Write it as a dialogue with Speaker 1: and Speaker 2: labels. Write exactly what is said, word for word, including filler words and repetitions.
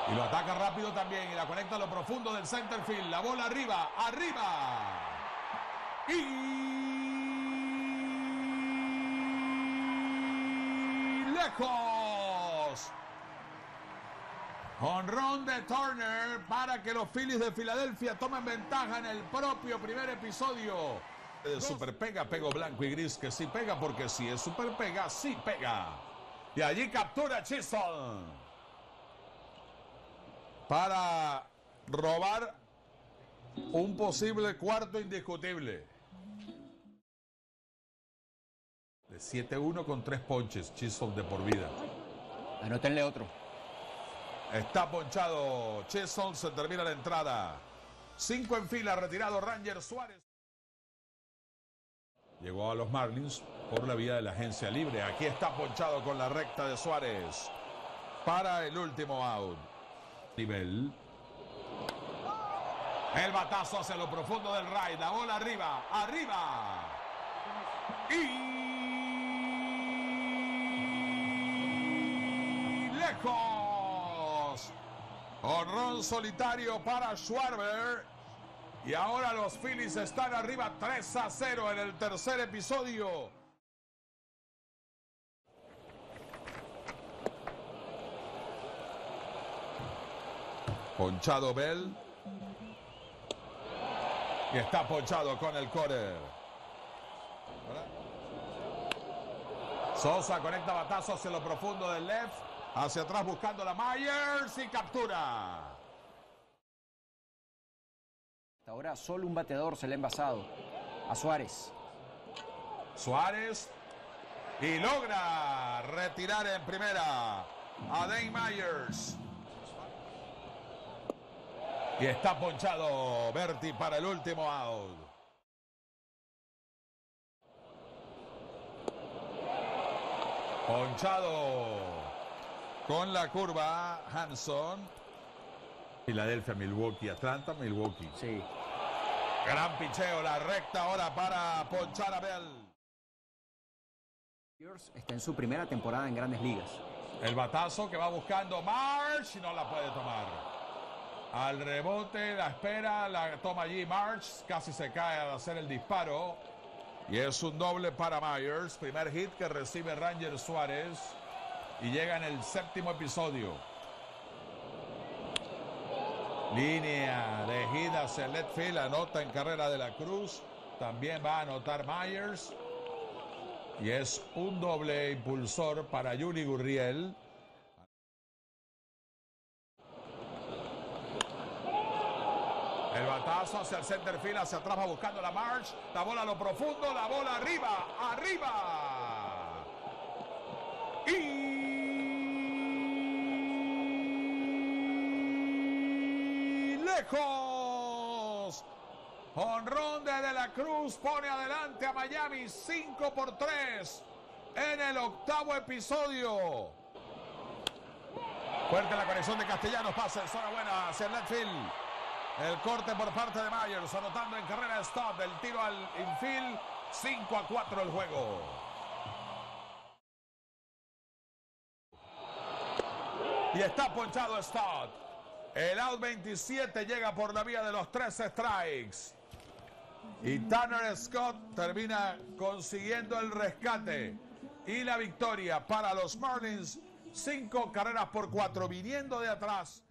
Speaker 1: Y lo ataca rápido también y la conecta a lo profundo del center field. La bola arriba, arriba. Y lejos. Jonrón de Turner para que los Phillies de Filadelfia tomen ventaja en el propio primer episodio. De super pega, pego blanco y gris, que sí pega, porque si es super pega, sí pega. Y allí captura Chisholm para robar un posible cuarto indiscutible. De siete uno con tres ponches, Chisholm de por vida.
Speaker 2: Anótenle otro.
Speaker 1: Está ponchado Chisholm, se termina la entrada. Cinco en fila, retirado Ranger Suárez. Llegó a los Marlins por la vía de la agencia libre. Aquí está ponchado con la recta de Suárez para el último out. Nivel. El batazo hacia lo profundo del right. La bola arriba, arriba. Y lejos. Jonrón solitario para Schwarber. Y ahora los Phillies están arriba tres a cero en el tercer episodio. Ponchado Bell. Y está ponchado con el corner. Sosa conecta batazo hacia lo profundo del left. Hacia atrás buscando la Myers y captura.
Speaker 2: Hasta ahora solo un bateador se le ha envasado. A Suárez.
Speaker 1: Suárez. Y logra retirar en primera a Dane Myers. Y está ponchado Berti para el último out. Ponchado con la curva Hanson. Filadelfia, Milwaukee, Atlanta, Milwaukee.
Speaker 2: Sí.
Speaker 1: Gran picheo, la recta ahora para ponchar a Bell.
Speaker 2: Está en su primera temporada en Grandes Ligas.
Speaker 1: El batazo que va buscando Marsh y no la puede tomar. Al rebote, la espera, la toma allí Marsh, casi se cae al hacer el disparo. Y es un doble para Myers, primer hit que recibe Ranger Suárez. Y llega en el séptimo episodio. Línea de hit hacia el left field, anota en carrera de la Cruz. También va a anotar Myers. Y es un doble impulsor para Yuli Gurriel. El batazo hacia el center field, hacia atrás va buscando la March. La bola a lo profundo, la bola arriba, arriba. Y lejos. Jonrón de De la Cruz pone adelante a Miami cinco por tres en el octavo episodio. Fuerte la conexión de Castellanos, pasa en zona buena hacia el left field. El corte por parte de Myers, anotando en carrera Stott del tiro al infield. cinco a cuatro el juego. Y está ponchado Stott. El out veintisiete llega por la vía de los tres strikes. Y Tanner Scott termina consiguiendo el rescate y la victoria para los Marlins. Cinco carreras por cuatro, viniendo de atrás.